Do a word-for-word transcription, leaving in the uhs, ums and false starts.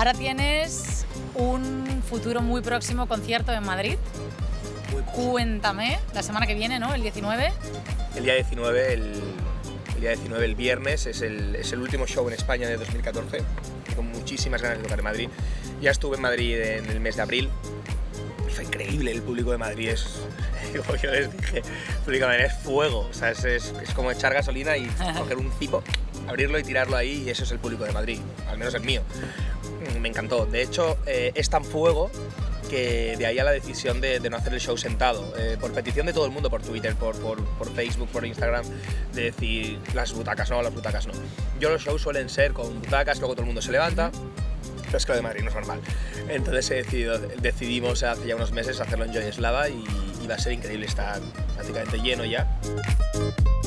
Ahora tienes un futuro muy próximo concierto en Madrid. Muy... Cuéntame, la semana que viene, ¿no? El diecinueve. El día diecinueve, el, el día diecinueve, el viernes, es el, es el último show en España de dos mil catorce. Con muchísimas ganas de tocar en Madrid. Ya estuve en Madrid en el mes de abril. Y fue increíble, el público de Madrid es... Como yo les dije, el público de Madrid es fuego. O sea, es, es, es como echar gasolina y coger un cipo, abrirlo y tirarlo ahí, y eso es el público de Madrid, al menos el mío. Me encantó. De hecho, eh, es tan fuego que de ahí a la decisión de, de no hacer el show sentado, eh, por petición de todo el mundo, por Twitter, por, por, por Facebook, por Instagram, de decir las butacas no, las butacas no. Yo los shows suelen ser con butacas, luego todo el mundo se levanta, pero es que lo de Madrid no es normal. Entonces he decidido, decidimos hace ya unos meses hacerlo en Joy Eslava y, y va a ser increíble, está prácticamente lleno ya.